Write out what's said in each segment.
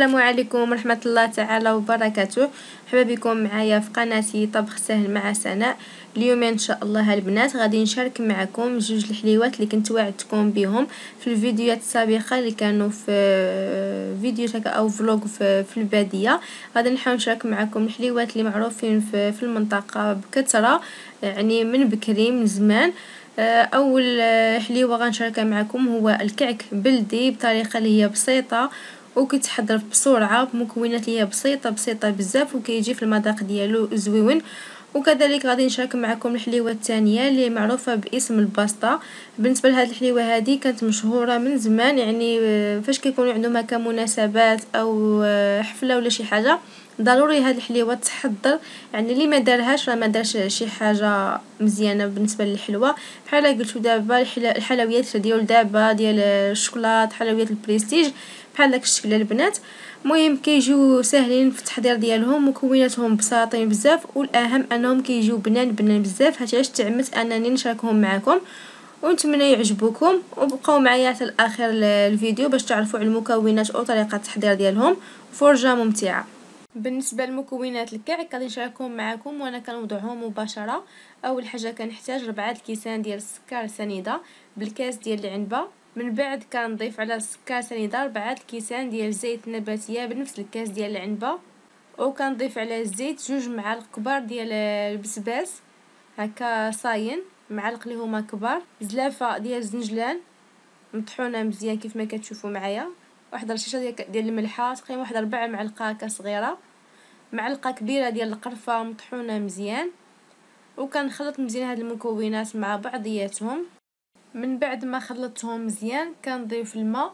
السلام عليكم ورحمة الله تعالى وبركاته. مرحبا بكم معايا في قناتي طبخ سهل مع سناء. اليوم ان شاء الله البنات غادي نشارك معكم جوج الحليوات اللي كنت وعدتكم بهم في الفيديوهات السابقه اللي كانوا في فيديو او فلوق في الباديه. غادي نحاول نشارك معكم الحليوات اللي معروفين في المنطقه بكثره، يعني من بكري من زمان. اول حليوه غنشاركها معكم هو الكعك بلدي بطريقه اللي هي بسيطه وكيتحضر بسرعه بمكونات اللي هي بسيطه بزاف وكيجي في المذاق ديالو زويون. وكذلك غادي نشارك معكم الحليوه الثانيه اللي معروفه باسم الباستا. بالنسبه لهاد الحليوه هذه كانت مشهوره من زمان، يعني فاش كيكونوا عندهم هكا مناسبات او حفله ولا شي حاجه ضروري هاد الحليوه تحضر. يعني اللي ما دارهاش راه ما دارش شي حاجه مزيانه بالنسبه للحلوه. بحال قلتو دابا الحلويات ديال دابا ديال الشوكولات حلويات البريستيج بحال داك الشكل البنات. المهم كيجيو ساهلين في التحضير ديالهم، مكوناتهم بساطين بزاف، والاهم انهم كيجيو بنان بزاف. هادشي علاش تعمدت انني نشاركهم معكم ونتمنى يعجبوكم، وبقاو معايا حتى الاخر الفيديو باش تعرفوا على المكونات وطريقه التحضير ديالهم. فرجه ممتعه. بالنسبه لمكونات الكعك غادي نشاركهم معكم وانا كنوضعهم مباشره. اول حاجه كنحتاج 4 كيسان ديال السكر سنيده بالكاس ديال العنبه. من بعد كنضيف على السكر سنيده 4 كيسان ديال الزيت النباتيه بنفس الكاس ديال العنبه، وكنضيف على الزيت 2 معالق كبار ديال البسباس هكا صاين، معالق اللي هما كبار. زلافه ديال الزنجلان مطحونه مزيان كيف ما كتشوفوا معايا. واحد رشيشه ديال الملحه تقريبا واحد 4 معالق هكا صغيره. معلقه كبيره ديال القرفه مطحونه مزيان. وكنخلط مزيان هاد المكونات مع بعضياتهم. من بعد ما خلطتهم مزيان كنضيف الماء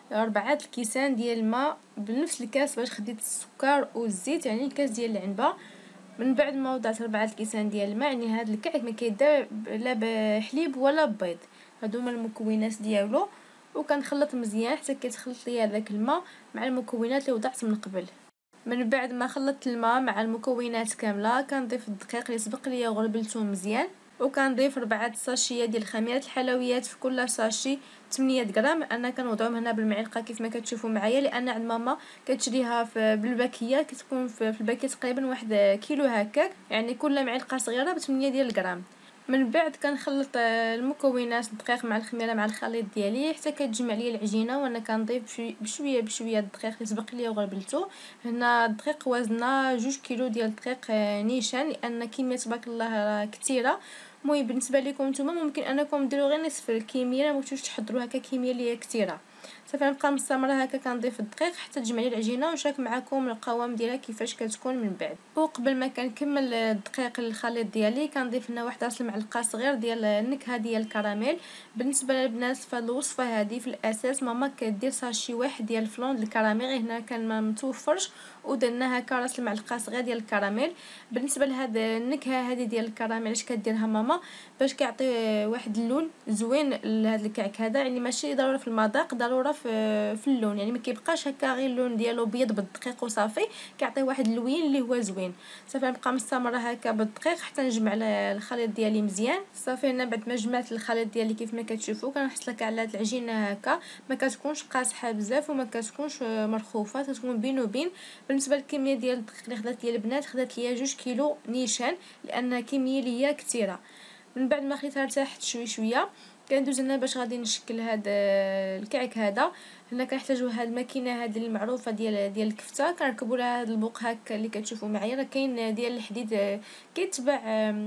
4 كيسان ديال الماء بنفس الكاس باش خديت السكر والزيت، يعني الكاس ديال العنبه. من بعد ما وضعت 4 كيسان ديال الماء، يعني هاد الكعك ما كيدار لا بحليب ولا بيض، هادو هما المكونات ديالو. وكنخلط مزيان حتى كيتخلط ليا داك الماء مع المكونات اللي وضعت من قبل. من بعد ما خلطت الماء مع المكونات كامله كنضيف الدقيق اللي سبق ليا وغربلته مزيان، وكنضيف 4 ساشيات ديال خميره الحلويات. في كل ساشي 8 غرام. انا كنوضعهم هنا بالمعلقه كيف ما كتشوفوا معايا، لان عند ماما كتشريها بالباكيه كتكون في الباكيه تقريبا 1 كيلو هكاك، يعني كل معلقه صغيره ب 8 ديال الغرام. من بعد كنخلط المكونات الدقيق مع الخميره مع الخليط ديالي حتى كتجمع لي العجينه، وانا كنضيف بشويه الدقيق اللي سبق لي وغربلته. هنا الدقيق وزنه 2 كيلو ديال الدقيق نيشان، لان كميه تبارك الله كثيره. المهم بالنسبه لكم نتوما ممكن انكم ديروا غير نصف الكميه، ما تمشيوش تحضروا هكا كميه اللي هي كثيره. صافي نبقى مستمره هكا كنضيف الدقيق حتى تجمع لي العجينه، ونشارك معكم القوام ديالها كيفاش كتكون من بعد. وقبل ما كنكمل الدقيق الخليط ديالي كنضيف هنا 1 راس المعلقه صغير ديال النكهه ديال الكراميل. بالنسبه للبنات فهاد الوصفه هذه في الاساس ماما كدير ساشي واحد ديال الفلون الكراميل، هنا كان ما متوفرش ودرنا هكا راس المعلقه صغير ديال الكراميل. بالنسبه لهاد النكهه هذه ديال الكراميل اش كديرها ماما باش كيعطي واحد اللون زوين لهاد الكعك هذا، يعني ماشي ضروري في المذاق، ضروره في اللون، يعني ما كيبقاش هكا غير اللون ديالو بيض بالدقيق وصافي، كيعطي واحد اللوين اللي هو زوين. صافي نبقى مستمره هكا بالدقيق حتى نجمع الخليط ديالي مزيان. صافي هنا بعد ما جمعت الخليط ديالي كيف ما كتشوفوا كنحصل لك على هاد العجينه هكا، ما كتكونش قاصحه بزاف وما كتكونش مرخوفه، تكون بين وبين. بالنسبه للكميه ديال الدقيق اللي خدات ليا البنات خدات ليا 2 كيلو نيشان، لان كميه اللي هي كثيره. من بعد ما خليتها ارتاحت شويه كندوز هنا باش غادي نشكل هذا الكعك هذا. هنا كنحتاجوا هاد الماكينه هذه المعروفه ديال الكفته، كنركبوا لها هذا البوق هكا اللي كتشوفوا معايا، راه كاين ديال الحديد كيتباع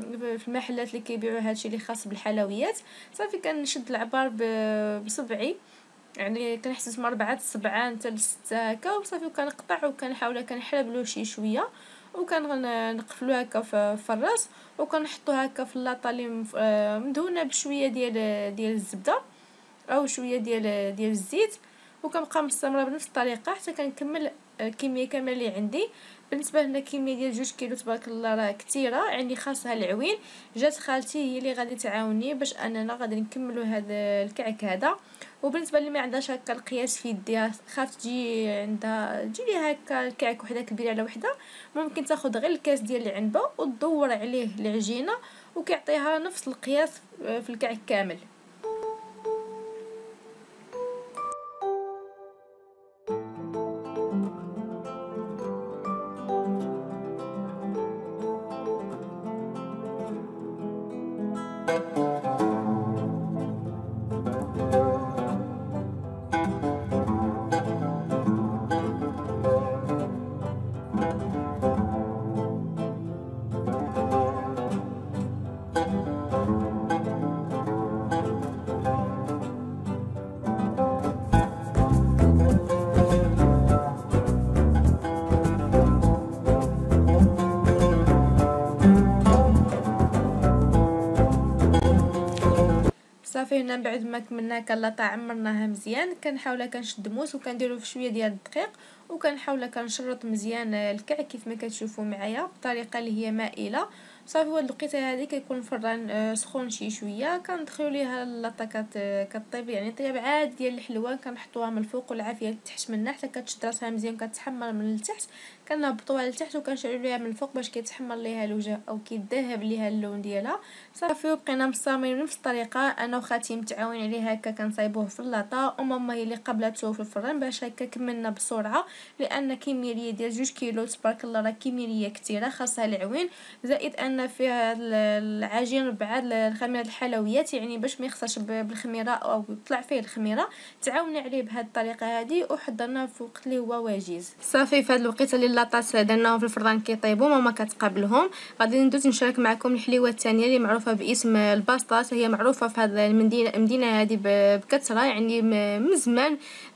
في المحلات اللي كيبيعوا هادشي اللي خاص بالحلويات. صافي كنشد العبار بصبعي، يعني كنحسس من 4 سبعان حتى ل6 هكا، وصافي وكنقطع وكنحاول كنحربلو شويه وكنقفلو هكا في الراس، وكنحطو هكا في اللاطه اللي مدهونه بشويه ديال الزبده او شويه ديال الزيت، وكنبقى مستمره بنفس الطريقه حتى كنكمل الكميه كامله اللي عندي. بالنسبه لنا كميه ديال 2 كيلو تبارك الله راه كثيره، يعني خاصها العوين. جات خالتي هي اللي غادي تعاوني باش اننا غادي نكملوا هذا الكعك هذا. وبالنسبه اللي ما عندهاش هكا القياس في يديها خاف تجي عندها تجي ليها هكا الكعك وحده كبيره على وحده، ممكن تاخذ غير الكاس ديال العنبه وتدور عليه العجينه وكيعطيها نفس القياس في الكعك كامل. صافي هنا بعد ما كملنا كلاطه عمرناها مزيان، كنحاول كنشد موس وكنديرو في شويه ديال الدقيق، وكنحاول كنشرط مزيان الكعك كيف ما كتشوفوا معايا بطريقه اللي هي مائله. صافي هاد الوقيته هذه كيكون الفران سخون شويه، كندخلوا ليها اللاطه كطيب، يعني طياب عاد ديال الحلوه، كنحطوها من الفوق والعافيه تحت منها حتى كتشد راسها مزيان كتحمر من التحت، كنهبطوها لتحت وكنشعلوا ليها من الفوق باش كيتحمر ليها الوجه او كيذهب ليها اللون ديالها. صافي وبقينا مصامين بنفس الطريقه، انا وخاتي متعاونين عليه هكا كنصايبوه في اللاطه، وماما هي اللي قبلته في الفران باش هكا كملنا بسرعه، لان كميه ديال 2 كيلو تبارك الله راه كميه كثيره خاصها العوين، زائد ان فيها العجين بعد الخميره الحلويات، يعني باش ما يخسرش بالخميره او يطلع فيه الخميره، تعاوننا عليه بهذه الطريقه هذه وحضرناه في وقت اللي هو واجز. صافي في هذا الوقت اللي اللاطات درناهم في الفران كيطيبوا، ماما كتقابلهم. غادي ندوز نشارك معكم الحليوه الثانيه اللي معروفه باسم الباسطاس، هي معروفه في هذه المدينه هذه بكثره، يعني من زمان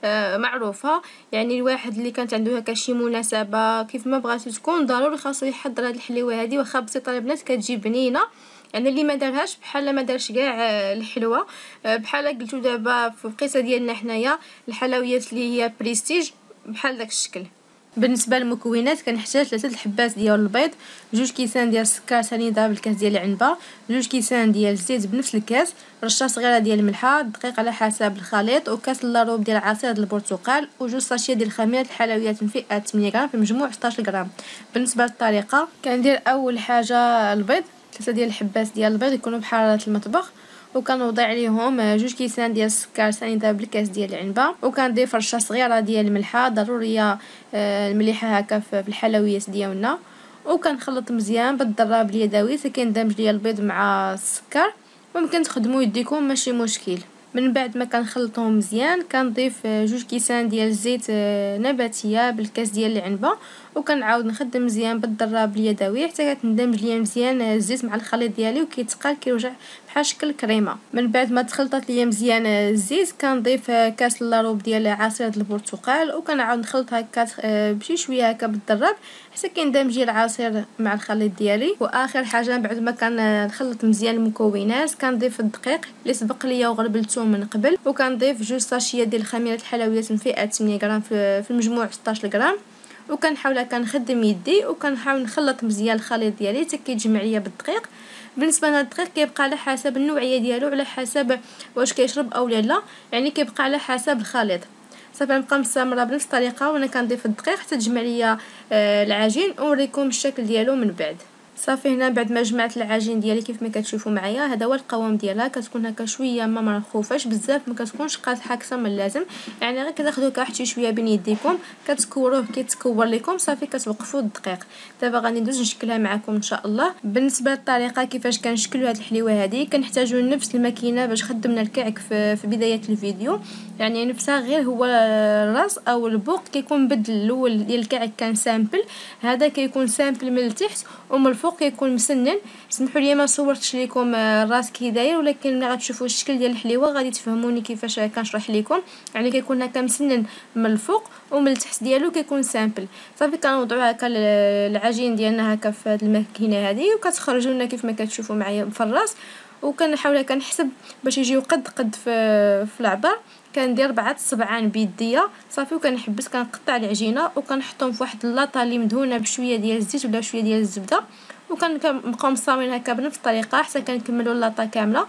معروفه، يعني الواحد اللي كانت عنده هكا شي مناسبه كيف ما بغاتو تكون ضروري خاصو يحضر هذه الحليوه هذه، واخا بسيطه البنات كتجي بنينه، يعني اللي ما دارهاش بحال ما دارش كاع الحلوه. بحال قلتو دابا في القصه ديالنا حنايا الحلويات اللي هي بريستيج بحال داك الشكل. بالنسبه للمكونات كنحتاج 3 الحبات ديال البيض، 2 كيسان ديال السكر سنيده بالكاس ديال العنبه، 2 كيسان ديال الزيت بنفس الكاس، رشه صغيره ديال الملحه، دقيق على حسب الخليط، وكاس لاروب ديال عصير البرتقال، و2 ساشيه ديال خميره الحلويات من فئه 8 غرام، في المجموع 16 غرام. بالنسبه للطريقه كندير اول حاجه البيض، 3 ديال الحبات ديال البيض يكونوا بحراره المطبخ، وكنوضع عليهم 2 كيسان ديال السكر سنيده بالكاس ديال العنبه، وكنضيف رشه صغيره ديال الملحه ضروريه المليحه هكا في الحلويات ديالنا، وكنخلط مزيان بالضراب اليدوي حتى كيندمج ليا البيض مع السكر، ممكن تخدموا يديكم ماشي مشكل. من بعد ما كنخلطهم مزيان كنضيف 2 كيسان ديال الزيت نباتيه بالكاس ديال العنبه، وكنعاود نخدم مزيان بالضراب اليدوي حتى كتندمج ليا مزيان الزيت مع الخليط ديالي وكيتقال كيوجع بحال شكل كريمه. من بعد ما تخلطت ليا مزيان الزيت كنضيف كاس لاروب ديال عصير البرتقال، وكنعاود نخلط هكا بشي شويه هكا بالضراب حتى كيندمج العصير مع الخليط ديالي. واخر حاجه بعد ما كنخلط مزيان المكونات كنضيف الدقيق اللي سبق ليا وغربلته من قبل، وكنضيف 2 ساشيه ديال خميره الحلويات من فئه 8 غرام في المجموع 16 غرام، وكنحاول كنخدم يدي وكنحاول نخلط مزيان الخليط ديالي حتى كيتجمع ليا بالدقيق. بالنسبه للدقيق كيبقى على حسب النوعيه ديالو، على حسب واش كيشرب او لا، يعني كيبقى على حسب الخليط. صافي نبقى مستمره بنفس الطريقه وانا كنضيف الدقيق حتى تجمع ليا العجين، ونوريكم الشكل ديالو من بعد. صافي هنا بعد ما جمعت العجين ديالي كيف ما كتشوفوا معايا، هذا هو القوام ديالها، كتكون هكا شويه ما مرخوفاش بزاف، ما كتكونش قاصحه اكثر من اللازم، يعني غير كتاخذوا هكا حتى شويه بين يديكم كتكوروه كيتكور لكم، صافي كتوقفوا الدقيق. دابا غادي ندوز نشكلها معكم ان شاء الله. بالنسبه للطريقه كيفاش كنشكلوا هذه الحليوه هذه، كنحتاجوا نفس الماكينه باش خدمنا الكعك في بدايه الفيديو، يعني نفسها، غير هو الراس او البوق كيكون بدل الاول ديال الكعك كان سامبل، هذا كيكون سامبل من التحت ومن الفوق كيكون مسنن. سمحوا لي ما صورتش لكم الراس كي داير، ولكن ملي غتشوفوا الشكل ديال الحليوه غادي تفهموني كيفاش كنشرح لكم، يعني كيكون هكا مسنن من الفوق ومن التحت ديالو كيكون سامبل. صافي كنوضعوا هكا العجين ديالنا هكا في هذه الماكينه هذه، وكتخرجوا لنا كيف ما كتشوفوا معايا في الراس، وكنحاول كنحسب باش يجيو قد في العبار. كندير 4 صبعان بيديا صافي، وكنحبس كنقطع العجينه وكنحطهم في واحد اللاطه اللي مدهونه بشويه ديال الزيت ولا شويه ديال الزبده، وكنبقاو مصاوبين هكا بنفس الطريقه حتى كنكملوا اللاطه كامله.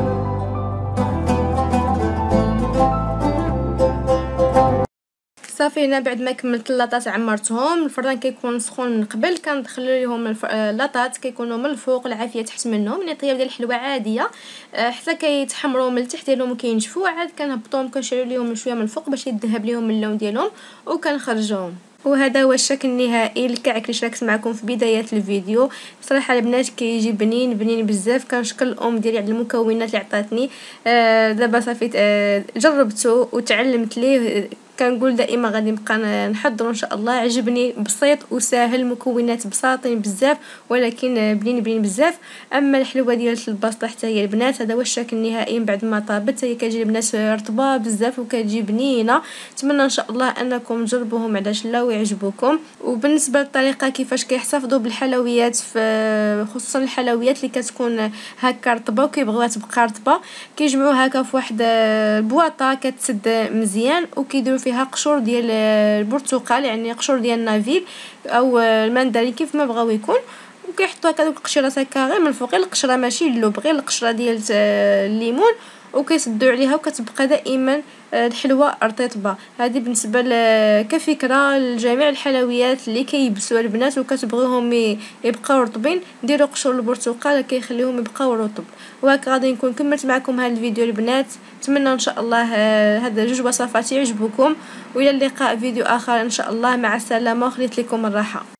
صافي صافي هنا بعد ما كملت اللاطات عمرتهم. الفران كيكون سخون من قبل، كندخل ليهم اللاطات كيكونوا من الفوق العافيه تحت منهم، يعني طياب ديال الحلوه عاديه حتى كيتحمروا من التحت ديالهم وكينشفوا، عاد كنهبطوهم كنشعلوا ليهم شويه من الفوق باش يذهب ليهم اللون ديالهم وكنخرجوهم. وهذا هو الشكل النهائي الكعك اللي شاركت معكم في بدايه الفيديو. صراحه البنات كيجي بنين بزاف. كنشكر الام ديالي على المكونات اللي عطاتني. دابا صافي جربته وتعلمت ليه. كنقول دائما غادي نبقى نحضر ان شاء الله. عجبني بسيط وسهل، مكونات بساطين بزاف ولكن بنين بزاف. اما الحلوه ديال البسطه حتى هي البنات هذا هو الشكل النهائي من بعد ما طابت. هي كتجي البنات رطبه بزاف وكتجي بنينه. نتمنى ان شاء الله انكم تجربوهم علاش لا ويعجبوكم. وبالنسبه للطريقه كيفاش كيحتفظوا بالحلويات في خصوصا الحلويات اللي كتكون هكا رطبه وكيبغيوها تبقى رطبه، كيجمعوها هكا في واحد البواطه كتسد مزيان وكيديروا فيها قشور ديال البرتقال، يعني قشور ديال النافيل او المندرين كيف ما بغاو يكون، وكيحطوا هكا دوك القشيرات هكا غير من الفوق، غير القشره ماشي اللوب، غير القشره ديال الليمون، وكيسدوا عليها وكتبقى دائما الحلوه رطيبه. هذه بالنسبه كفكره لجميع الحلويات اللي كيبسوا البنات وكتبغيهم يبقاو رطبين. ديروا قشور البرتقال كيخليهم يبقاو رطب. وهكا غادي نكون كملت معكم هذا الفيديو البنات. نتمنى ان شاء الله هذا جوج وصفات يعجبوكم، والى اللقاء فيديو اخر ان شاء الله. مع السلامه وخليت لكم الراحه.